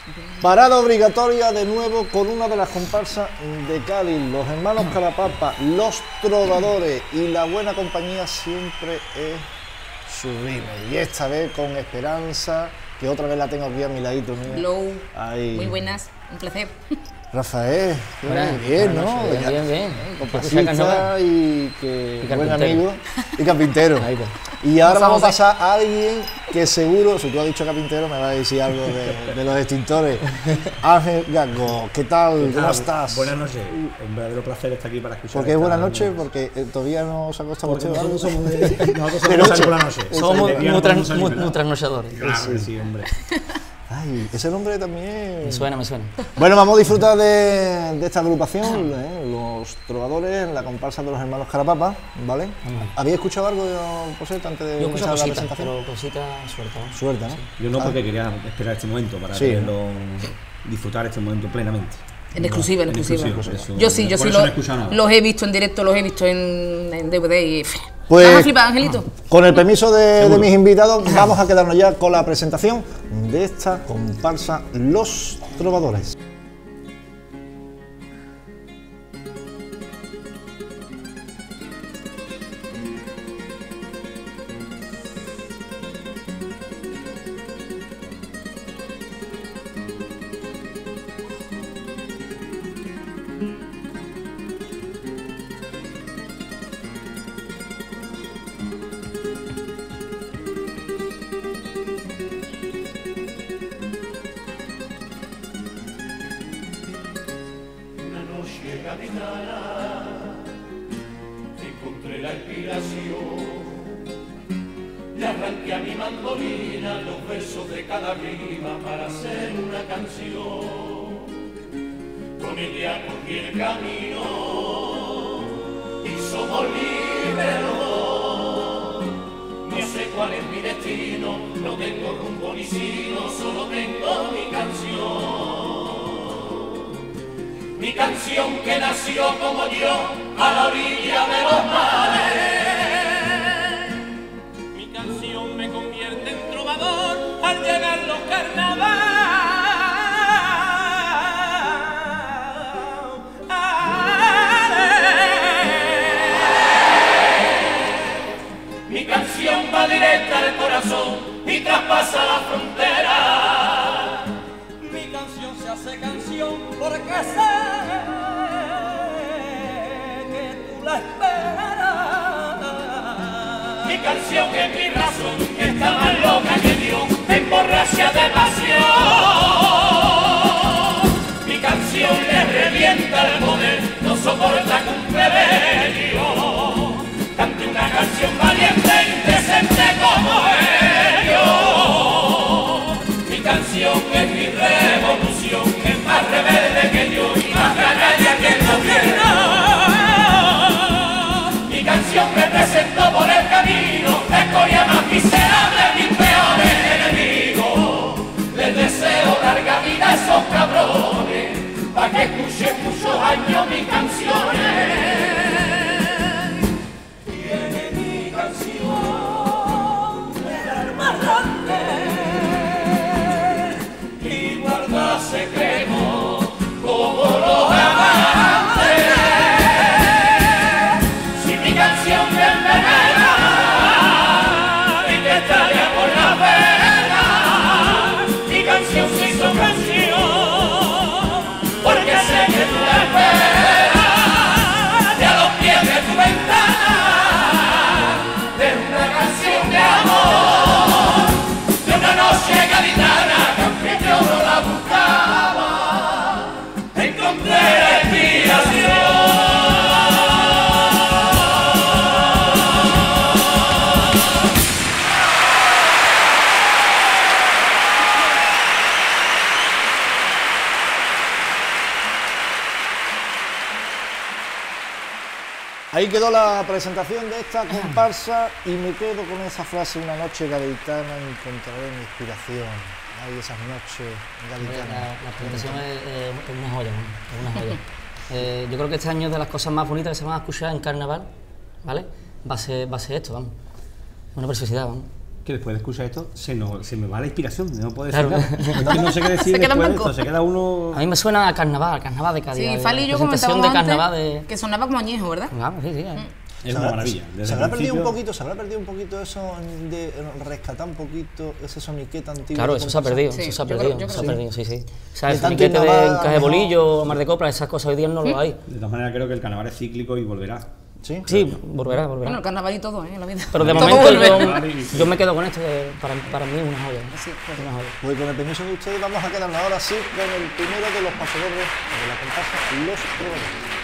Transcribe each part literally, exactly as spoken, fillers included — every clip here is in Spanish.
Parada obligatoria de nuevo con una de las comparsas de Cádiz, los hermanos Carapapa, los trovadores, y la buena compañía siempre es sublime. Y esta vez con Esperanza, que otra vez la tengo aquí a mi ladito. Mira. Hello. Ahí. Muy buenas, un placer. Rafael, Hola, bien, ¿no? noches, bien, bien, bien. Compasista y que Y buen carpintero. amigo y carpintero. Ahí va. Y ahora Vamos vamos a a pasar a alguien que seguro, si tú has dicho carpintero, me va a decir algo de, de los extintores. Ángel Gago, ¿qué tal? ¿Cómo estás? Buenas noches, un verdadero placer estar aquí para escuchar. ¿Por qué es esta- buenas noches? Porque eh, todavía no se ha acostado Porque usted. ¿vale? nosotros somos de, nosotros somos De de noche. salir por la noche. Somos muy, De día no muy, podemos tran- salir, muy, ¿verdad? muy trasnochadores. Claro que sí, hombre. Ay, ese nombre también. Me suena, me suena. Bueno, vamos a disfrutar de, de esta agrupación, ¿eh? Los trovadores, la comparsa de los hermanos Carapapa, ¿vale? ¿Habéis escuchado algo, por cierto, antes de Yo escucho empezar la cositas, presentación? pero cositas sueltas. ¿no? Suerte, ¿no? Yo no, Ah, porque quería esperar este momento para Sí. tenerlo, disfrutar este momento plenamente. En exclusiva, en exclusiva. eso- Yo sí, yo por sí eso no he lo- escuchado nada. los he visto en directo, los he visto en, en D V D y... pff, Pues- ¿Vas a flipar, Angelito? Con el permiso de, de Seguro. mis invitados, vamos a quedarnos ya con la presentación de esta comparsa Los Trovadores. Una noche gaditana encontré la inspiración, le arranqué a mi mandolina los versos de cada rima para hacer una canción. Con ella cogí el camino y somos libres los dos. No sé cuál es mi destino, no tengo rumbo ni sino, solo tengo mi canción. Mi canción que nació como yo a la orilla de los mares. Mi canción me convierte en trovador al llegar los carnavales. Mi canción va directa al corazón y traspasa la frontera. Mi canción se hace canción porque sé que tú la esperas. Mi canción es mi razón, que está más loca que Dios, emborracha de pasión. Mi canción le revienta el poder, no soporta que un plebeyo cante una canción valiente e indecente como ellos. Mi canción es mi revolución, es más rebelde que yo y más canalla que el gobierno. Mi canción me presentó por el camino, la escoria más miserable, mis peores enemigos. Les deseo larga vida a esos cabrones, pa' que escuchen muchos años mis canciones. Tiene mi canción el arma grande y guarda secretos como los amantes. Si mi canción me envenena y te estalla por la vena, mi canción se hizo canción, porque sé que tú la esperas y a los pies de tu ventana, de una canción de amor, de una noche gaditana que aunque yo no la buscaba, encontré la inspiración. Ahí quedó la presentación de esta comparsa y me quedo con esa frase: una noche gaditana encontraré mi inspiración. Ay, esas noches La, gaditanas. la presentación es, es una joya, ¿no? Es una joya. Eh, yo creo que este año es de las cosas más bonitas que se van a escuchar en carnaval, ¿vale? Va a ser, va a ser esto, vamos. Una preciosidad, vamos. que después de escuchar esto se, nos, se me va la inspiración, no puedo decir Claro. nada. Es que no sé qué decir Se queda en después de blanco. esto, se queda uno... A mí me suena a carnaval, carnaval de Cádiz. Sí, a- Fali y yo presentación comentábamos de carnaval antes de... que sonaba como añejo, ¿verdad? Claro, sí, sí. Es Se una habrá- maravilla. Se, Desde se el habrá perdido un principio- poquito, se habrá perdido un poquito eso de rescatar un poquito ese soniquete antiguo. Claro, de eso se ha comparsa. perdido, Sí, eso se ha yo creo- perdido, yo se ha creo que perdido, sí, sí. O sea, De el tanto finiquete de innovar, encaje de mejor. bolillo, mar de copla, esas cosas hoy día no lo hay. De todas maneras creo que el carnaval es cíclico y volverá. Sí, Sí, volverá, volverá. Bueno, el carnaval y todo, ¿eh? La vida. Pero de Todo momento vuelve. yo, yo me quedo con esto, que para, para mí es una joya. Sí, pues. Una joya. Pues con el permiso de ustedes vamos a quedarnos ahora sí con el primero de los pasodobles de la comparsa, Los Trovadores.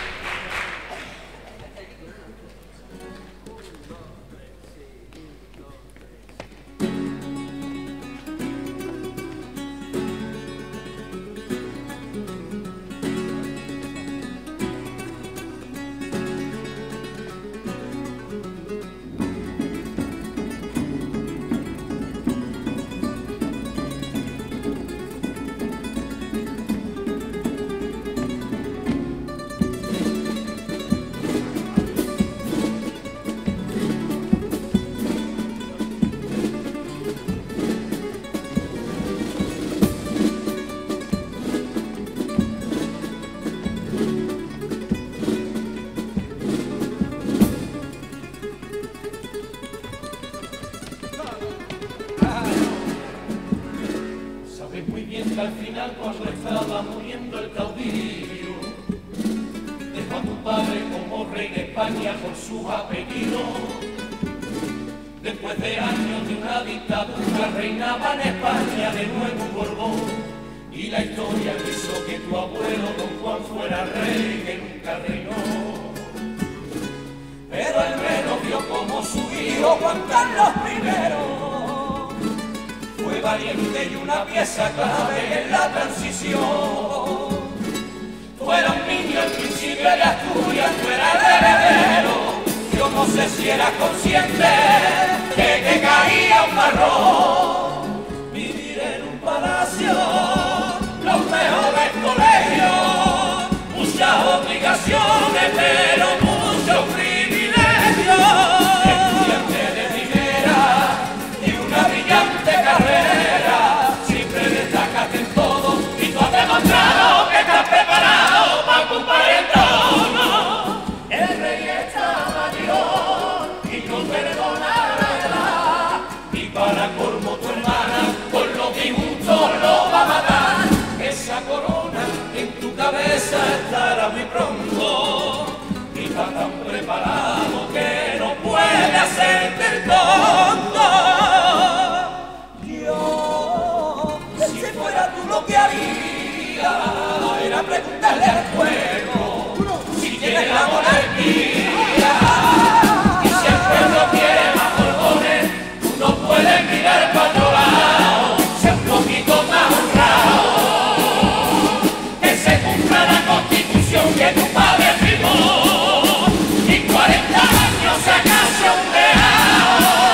Sabes muy bien que al final cuando estaba muriendo el caudillo dejó a tu padre como rey de España por su apellido. Después de años de una dictadura reinaba en España de nuevo un Borbón y la historia quiso que tu abuelo don Juan fuera rey que nunca reinó. Pero él menos vio como su hijo Juan Carlos primero fue valiente y una pieza clave en la transición. Tú eras un niño al principio de Asturias, tú eras el heredero. Yo no sé si eras consciente que te caía un marrón. Vivir en un palacio, los mejores colegios, muchas obligaciones, pero muchos privilegios. Estudiante de primera y una brillante carrera, siempre destacaste en todo y tú has demostrado que estás preparado para ocupar el trono. El rey está mayor y no perdona la edad, y para colmo tu hermana con los disgustos lo va a matar. Esa corona en tu cabeza estará muy pronto y está tan preparado que no puede hacerte el tonto. Yo, si fuera tú lo que haría era preguntarle al pueblo si quiere la monarquía. Y si el pueblo quiere más Borbones, tú no puedes mirar para otro lado, sé un poquito más honrado, que se cumpla la constitución que tu padre firmó y cuarenta años sacarse un real.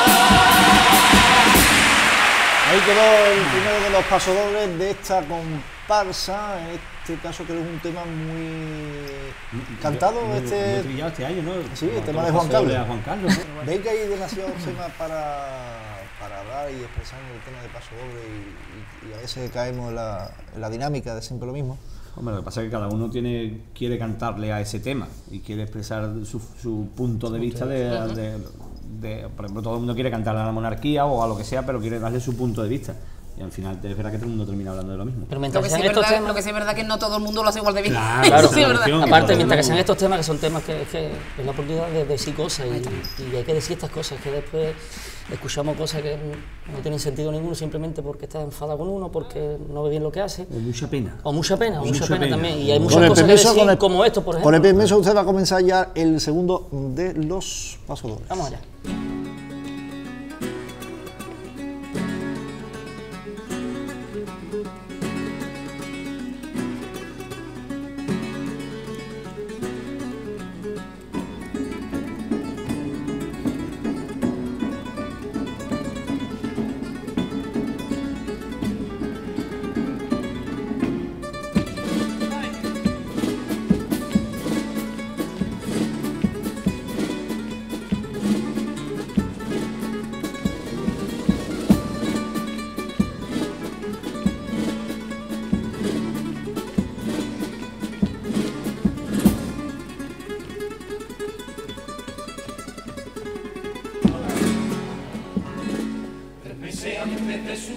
Ahí quedó el primero de los pasodobles de esta comparsa, en este caso creo que es un tema muy cantado. Muy- muy este trillado este año, ¿no? Sí, el Como tema todos de los Juan paseos Carlos. a Juan Carlos, ¿no? ¿Veis que hay demasiados temas para, para hablar y expresar en el tema de pasodoble y, y, y a veces caemos en la, en la dinámica de siempre lo mismo? Hombre, lo que pasa es que cada uno tiene, quiere cantarle a ese tema y quiere expresar su, su punto de vista de, de- de- por ejemplo, todo el mundo quiere cantarle a la monarquía o a lo que sea, pero quiere darle su punto de vista. Y al final es verdad que todo el mundo termina hablando de lo mismo. Pero Lo mientras que, sí sean es estos verdad, temas... lo que sí es verdad que no todo el mundo lo hace igual de bien. Claro, Eso claro, sí es verdad. claro. Aparte, todo mientras que el sean mundo- estos temas que son temas que es, que es la oportunidad de decir cosas y, y hay que decir estas cosas que después escuchamos cosas que no tienen sentido ninguno simplemente porque está enfadado con uno, porque no ve bien lo que hace. O mucha pena. O mucha pena, o Y mucha, mucha pena, pena. también. Y hay Con muchas el cosas que permiso, decir, con el- como esto, por ejemplo. Con el permiso usted va a comenzar ya el segundo de los pasodobles. Vamos allá.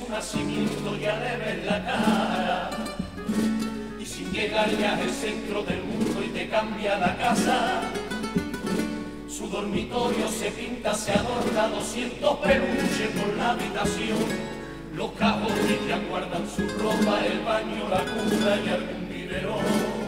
su nacimiento ya le ves la cara. Y sin llegar ya al centro del mundo y te cambia la casa. Su dormitorio se pinta, se adorna, doscientos peluches por la habitación. Los cajones ya guardan su ropa, el baño, la cuna y algún biberón.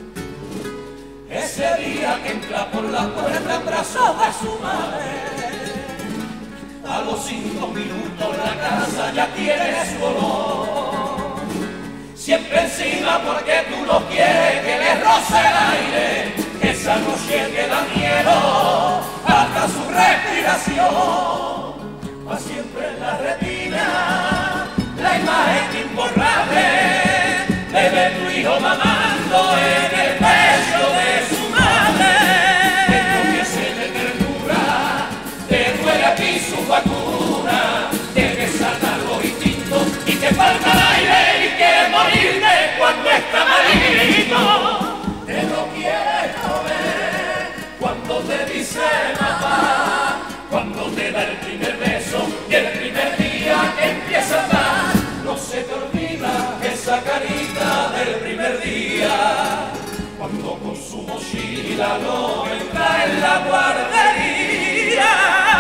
Ese día que entra por la puerta en brazos de su madre, a los cinco minutos la casa ya tiene su olor. Siempre encima porque tú no quieres que le roce el aire, esa noche te da miedo hasta su respiración. Va siempre en la retina la imagen imborrable de ver tu hijo mamando en el pecho de su madre. Enloquece de ternura, te duele aquí su vacuna, te desatan los instintos y te falta el aire y quieres morirte cuando está malito. Te lo quieres comer cuando te dice mamá, cuando te da el primer beso y el primer día que empieza a dar. No se te olvida esa carita del primer día, cuando con su mochila no entra en la guardería.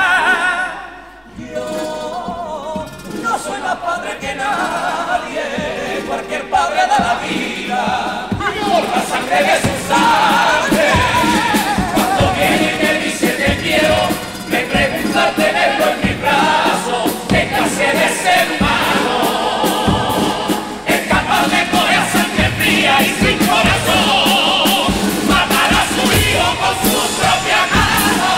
Yo no soy más padre que nadie, cualquier padre da la vida por la sangre de su sangre. Cuando viene y me dice te quiero, me pregunta tenerlo en mi brazo, qué clase de ser humano es capaz de coger sangre fría y sin corazón matar a su hijo con su propia mano.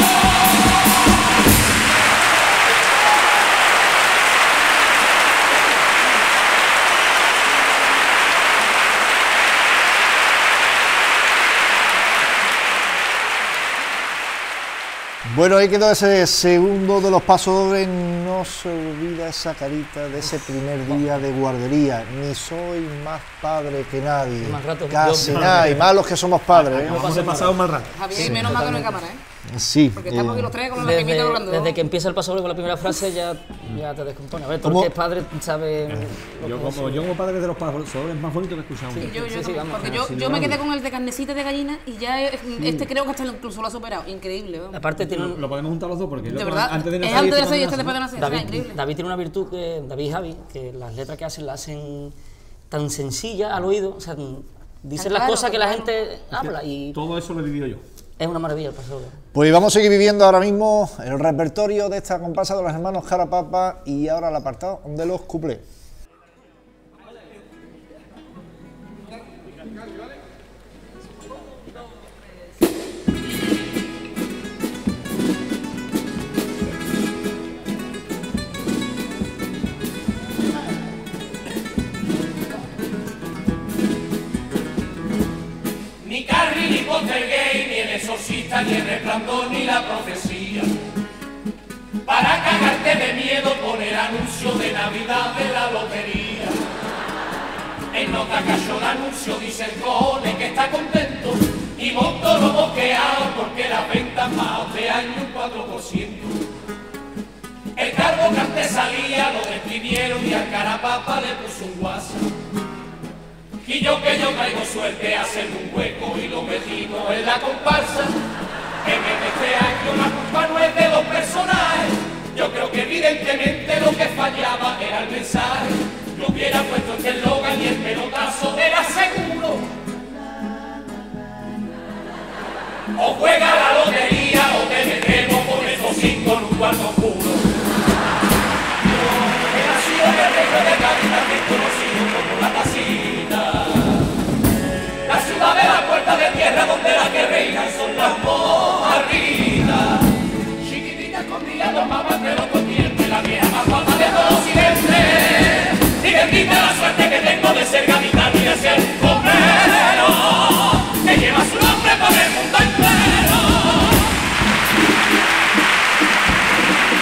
Bueno, ahí quedó ese segundo de los pasodobles. No se olvida esa carita de ese primer día de guardería. Ni soy más padre que nadie. Más rato, Casi yo- nada, y más los que somos padres. ¿eh? Vamos a pasar un mal rato. Javier, Sí, menos mal que no hay totalmente. cámara, ¿eh? Sí. Porque estamos aquí eh, los tres con la quemita Desde, hablando. desde que empieza el pasodoble con la primera frase ya, ya te descompone. A ver, tú ¿Cómo? que es padre sabe lo Yo que como, es. yo como padre de los pasodobles más bonitos que he escuchado. Y yo, yo Sí, sí, también, vamos, porque ah, yo, sin yo duda me quedé alguna. con el de carnecita de gallina y ya eh, este creo que hasta incluso lo ha superado. Increíble, vamos. Aparte tiene Lo, un- lo podemos juntar los dos porque el De otro verdad, antes de es nacer antes de y nacer y este este después de cuando nacer. o sea, David, increíble. David tiene una virtud que David y Javi, que las letras que hacen las hacen tan sencillas al oído, o sea, dicen Tan las claro, cosas que tan la claro. gente habla y Todo eso lo he vivido yo. es una maravilla el pasodoble. Pues vamos a seguir viviendo ahora mismo el repertorio de esta comparsa de los hermanos Jarapapa y ahora el apartado de los cuplés. Ni Carrie, ni Poltergeist, ni el exorcista, ni el resplandor, ni la profecía. Para cagarte de miedo poner anuncio de Navidad de la lotería. En nota cayó el anuncio, dice el cone que está contento y montó lo boqueado porque las ventas más de año un cuatro por ciento. El cargo que antes salía lo despidieron y al Carapapa le puso un WhatsApp. Y yo que yo traigo suerte a hacerme un hueco y lo metimos en la comparsa. Que en este año la culpa no es de los personajes. Yo creo que evidentemente lo que fallaba era el mensaje. Yo hubiera puesto este eslogan y el pelotazo era seguro. O juega la lotería o te metemos por esos cinco en un cuarto oscuro. Yo he nacido en el reino de Cádiz, también conocido como la tacita. La ciudad de la puerta de tierra donde las que reinan son las mojarritas. Chiquitita escondida los mapas de los convierte, la vieja más guapa de todo Occidente. Y bendita la suerte que tengo de ser gaditano y de ser obrero, que lleva su nombre por el mundo entero.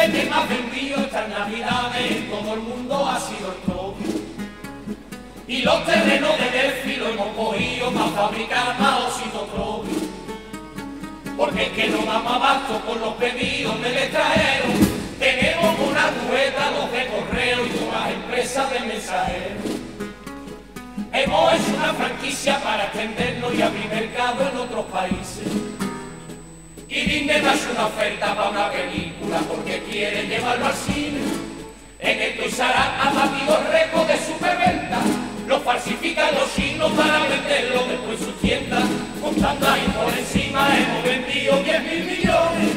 que más vendido estas navidades en todo el mundo ha sido el toro. Y los terrenos de Delphi lo hemos cogido para fabricar más ositos toro. Porque es que no damos abasto con los pedidos del extranjero. Tenemos una rueda, los de correo y todas las empresas de mensajeros. Hemos hecho una franquicia para extendernos y abrir mercado en otros países. Y Disney me hace una oferta para una película porque quiere llevarlo al cine. En el Toys R Us ha batido récord de superventa. Lo falsifican los chinos para venderlo después en sus tiendas. Contando ahí por encima hemos vendido diez mil millones.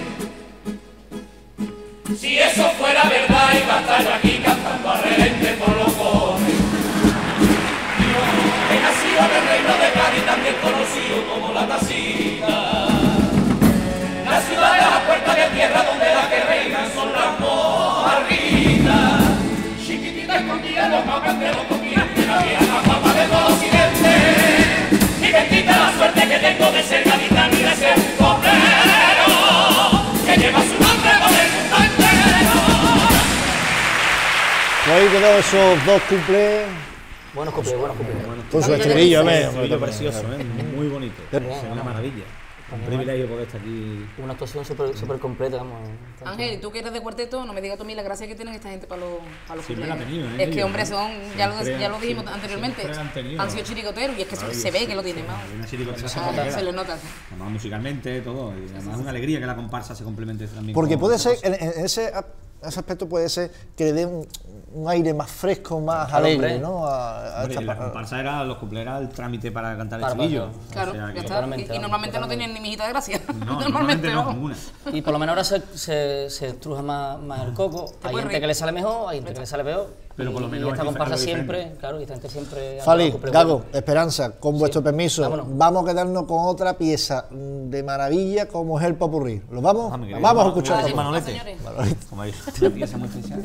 Si eso fuera verdad iba a estar yo aquí cantando a revente por los cojones. Yo he nacido en el reino de Cádiz, también conocido como la Tacita. La ciudad de las puertas de tierra donde las que reinan son las mojarritas. Chiquitita escondida en los mapas de los continentes, la vieja papa de todo occidente. Y bendita la suerte que tengo de ser gaditano y de ser un coplero que lleva su nombre por el mundo entero. Pues ahí quedó esos dos cuplés Buenos copios, buenos copios. con su estribillo, Un ¿ves? estribillo precioso, ¿eh? Muy bonito. Es una maravilla. Un privilegio poder estar aquí. Una actuación súper súper completa, vamos. Ángel, y tú que eres de cuarteto, no me digas tú a mí la gracia que tienen esta gente para los, para los Siempre la cumpleaños. han tenido, ¿eh? Es que, hombre, Ellos, son, ya lo, siempre- ya lo dijimos siempre- anteriormente, siempre han tenido. sido chiricoteros y es que se, Ay, se ve sí, que lo tienen, sí, vamos. una chiricotera se Ah, nota. se le nota. Además, musicalmente, todo. Y además es una alegría que la comparsa se complemente también. Porque con puede otra ser, cosa. en, en ese, ap- ese aspecto puede ser que le dé un, un aire más fresco, más Claro, alegre, hombre. ¿no? A, a Hombre, esta la pa- comparsa era, los cumpleaños era el trámite para cantar el Para- estribillo. para- Claro, O sea ya que- está. totalmente, Y, y vamos, normalmente no totalmente. tienen ni mijita de gracia. No, normalmente no, vamos. ninguna. Y por lo menos ahora se, se, se estruja más, más el coco. Hay puedes gente reír. que le sale mejor, hay gente que le sale peor. Pero y, por lo menos y esta es comparsa algo siempre, diferente. claro, y esta gente siempre... Fali, cumple Gago, igual. Esperanza, con vuestro permiso, Vámonos. vamos a quedarnos con otra pieza de maravilla como es el popurrí. ¿Lo vamos? Ah, mi querido, Vamos a vamos, escuchar. Vale, Manolete. señores. Como hay una pieza muy especial.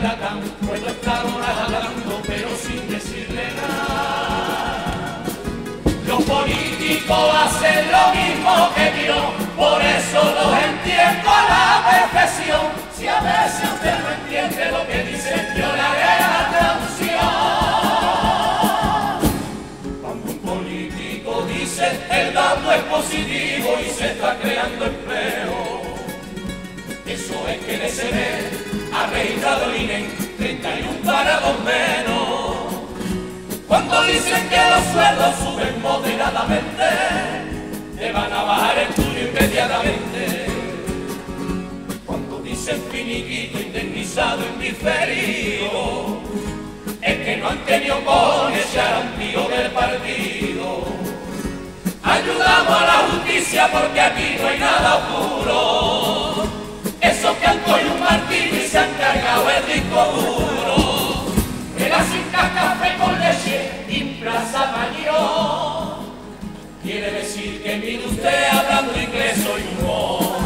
huracán, puedo estar horas hablando pero sin decirle nada. Los políticos hacen lo mismo que yo, por eso los entiendo a la perfección. Si a veces usted no entiende lo que dicen, yo le haré la traducción. Cuando un político dice el dato es positivo y se está creando empleo, eso es que le se ve ha registrado el I N E treinta y uno parados menos. Cuando dicen que los sueldos suben moderadamente, te van a bajar el tuyo inmediatamente. Cuando dicen finiquito, indemnizado, indiferido, es que no han tenido con echar a un tío del partido. Ayudamos a la justicia porque aquí no hay nada oscuro. Esos que han cogido un martillo y se han cargado el disco duro. El asinca café con leche en Plaza Mayor. Quiere decir que mire usted hablando inglés soy humor.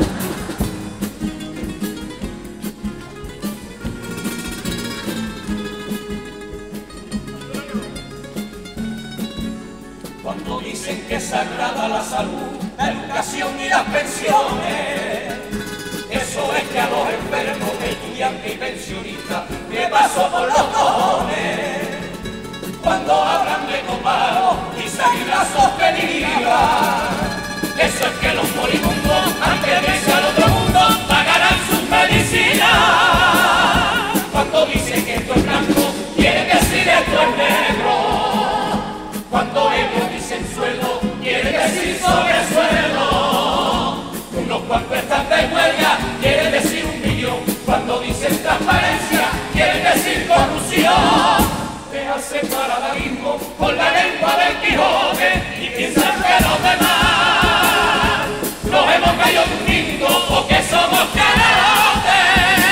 Cuando dicen que es sagrada la salud, la educación y las pensiones, eso es que a los enfermos, estudiantes y pensionistas le paso por los cojones. Cuando hablan de copago y sanidad sostenible, eso es que los moribundos, antes de irse al otro mundo, pagarán sus medicinas. Cuando dicen que esto es blanco, quiere decir esto es negro. Cuando ellos dicen sueldo, quiere decir sobresueldo. Unos cuantos están de huelga, quiere decir un millón. Cuando dicen transparencia, quiere decir corrupción. Dejarse paralelismo con la lengua del Quijote y piensan que los demás nos hemos caído de un nido porque somos carajotes.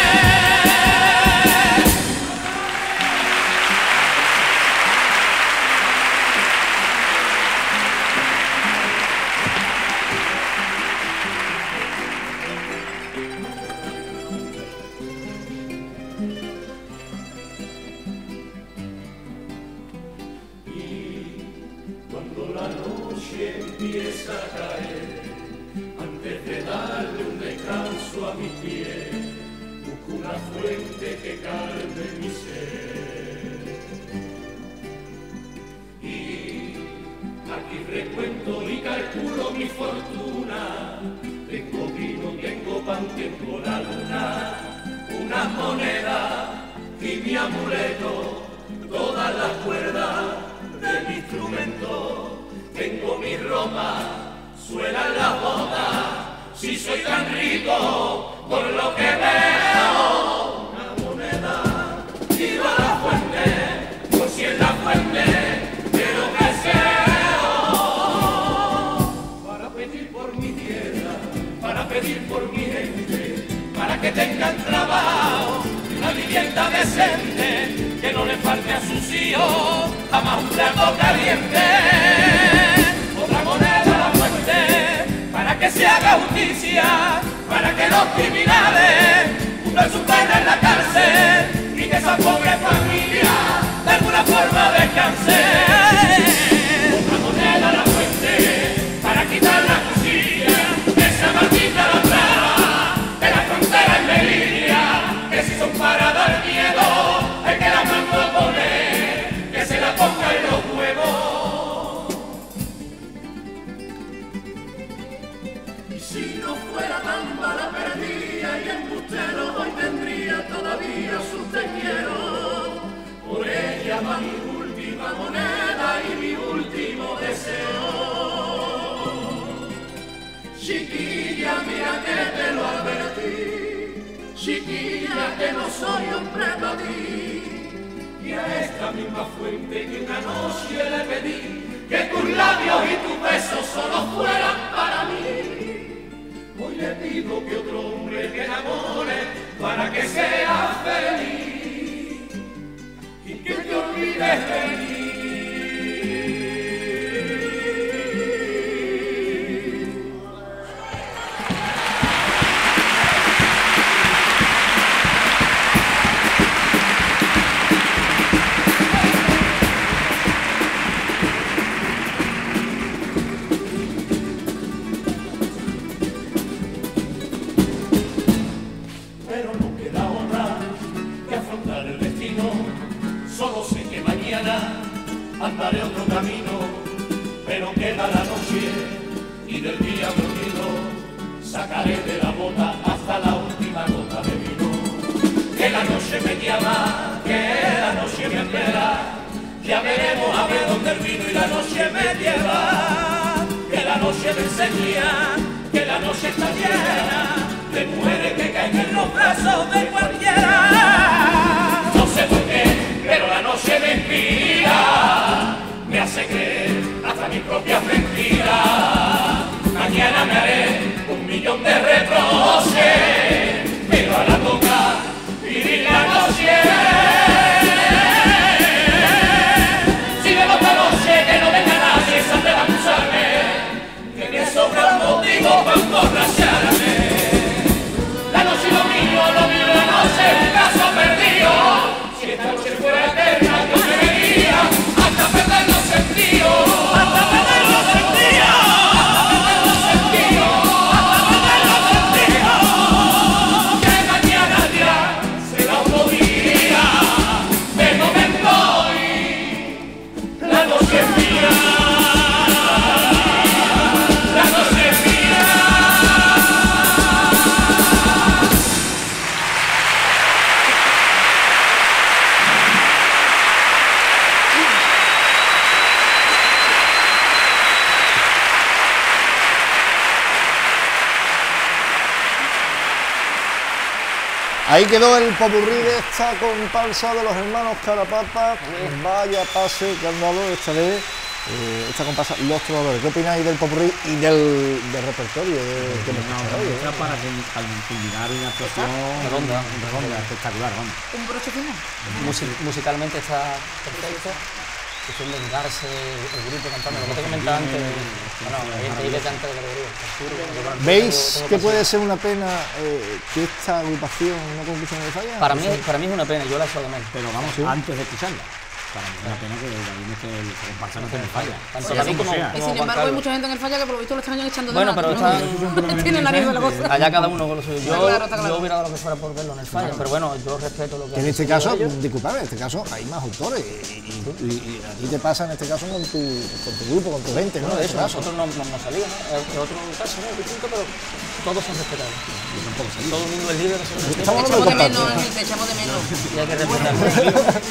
Empieza a caer, antes de darle un descanso a mi pie, busco una fuente que calme mi ser. Y aquí recuento y calculo mi fortuna, tengo vino, tengo pan, tengo la luna, una moneda y mi amuleto, todas las cuerdas de mi instrumento. Tengo mi ropa, suenan las botas, si soy tan rico, por lo que veo, una moneda, iba a la fuente, por si en la fuente, de lo que deseo, para pedir por mi tierra, para pedir por mi gente, para que tengan trabajo, una vivienda decente, que no le falte a sus hijos, jamás un plato caliente. Otra moneda a la fuente, para que se haga justicia, para que los criminales cumplan su pena en la cárcel y que esa pobre familia de alguna forma descanse. Otra moneda a la fuente, para quitar la cuchilla, esa maldita la traba de la frontera en Melilla, que si son para dar miedo, hay que la mando a poner, que se la ponga en los huevos. Si no fuera tan mala perdida y embustero, hoy tendría todavía sus te quiero. Por ella va mi última moneda y mi último deseo. Chiquilla, mira que te lo advertí, chiquilla, que no soy hombre para ti. Y a esta misma fuente que una noche le pedí, que tus labios y tus besos solo fueran para mí. Hoy le pido que otro hombre te enamore para que seas feliz y que te olvides de mí. noche y del día dormido sacaré de la bota hasta la última gota de vino. Que la noche me llama, que la noche me espera, ya veremos a ver dónde el vino y la noche me lleva. Que la noche me enseña, que la noche está llena de mujeres que caen en los brazos de cualquiera. No sé por qué, pero la noche me inspira, me hace creer hasta mis propias mentiras. Mañana me haré un millón de reproches, pero a la toca vivir la noche. Si vemos esta noche que no venga nadie, saldré a acusarme, que me sobra un motivo para emborracharme. La noche lo mío, lo mío la noche, un caso perdido. Si esta noche fuera eterna, yo me vería hasta perder los sentidos. Hasta perder los sentidos. Hasta perder los sentidos. Hasta perder los sentidos. Que mañana ya será otro día. De momento hoy, la noche es mía. La noche es mía. Ahí quedó el popurrí de esta comparsa de los hermanos Carapapa. Vaya pase que han dado esta vez, eh, esta comparsa Los Trovadores. ¿Qué opináis del popurrí y del, del repertorio de, que hemos escuchado hoy, Era eh? para culminar una actuación Redonda, redonda, espectacular, vamos. Un broche final. Musi- musicalmente está perfecto. Cuestión de vengarse, el grupo cantando, lo que te comentaba antes. Bueno, hay gente ahí que canta de categoría. ¿Veis que puede ser una pena eh, que esta agrupación no concluya en el falla? Para mí, para mí es una pena, yo la he echado de menos. Pero vamos, Sí. antes de escucharla. Para mí es una pena que David esté el comparsa no tiene falla. Tanto Sea David como como, sea. Y como sin Juan embargo hay Carlos. mucha gente en el falla que por lo visto lo están echando de Bueno, menos, pero ¿no? está- Tiene nariz de la cosa. Allá cada uno con lo suyo. Yo, Está claro, está claro. yo hubiera dado lo que fuera por verlo en el fallo, pero bueno, yo respeto lo que Que en han este decidido caso, ellos. disculpadme, en este caso hay más autores y, y- y- y a ti te pasa en este caso con tu, con tu grupo, con tu gente, ¿no? Bueno, de En eso, este caso. nosotros no, no, no salíamos, es es otro caso, ¿no? Es distinto, pero todos son respetables. Todo el mundo es líder, se respeta Estamos Te hablando echamos de de menos, comparsa. Ángel, te echamos de menos. y hay que respetar.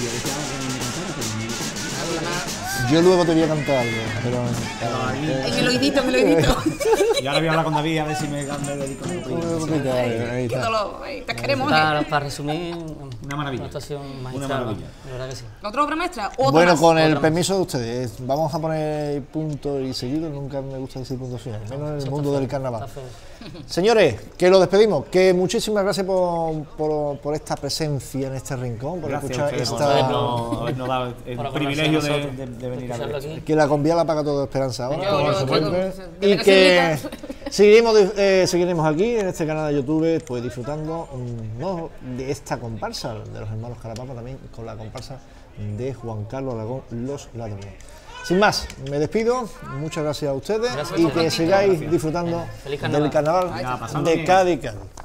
Yo luego te voy a cantar algo, pero... En el oídito, en el oídito. Y ahora voy a hablar con David a ver si me, me dedico a un poquito. Ahí Qué está. dolor. Ay, te queremos. Para, ¿eh? para resumir, Una maravilla. una actuación Una magistral, maravilla. de verdad que sí. ¿Otra obra maestra? Otra Bueno, más. con el Otra más. permiso de ustedes, vamos a poner punto y seguido, nunca me gusta decir punto final, menos en el Eso mundo está del feo, carnaval. está feo. Señores, que lo despedimos, que muchísimas gracias por, por, por esta presencia en este rincón, por Gracias a escuchar ustedes por esta... habernos, habernos dado el Por acordarse privilegio de de, nosotros, de- de venir a escucharlo ver. aquí. Que la convía la paga todo de Esperanza ahora, Yo- como yo- se yo- vuelve, yo- y yo- que yo- seguiremos, eh, seguiremos aquí en este canal de YouTube, pues disfrutando mm, no de esta comparsa de los hermanos Carapapa, también con la comparsa de Juan Carlos Aragón, Los Ladrones. Sin más, me despido, muchas gracias a ustedes Gracias y a que ustedes. sigáis Gracias. disfrutando Feliz carnaval. del carnaval Venga, pasando de bien. Cádiz. Cádiz.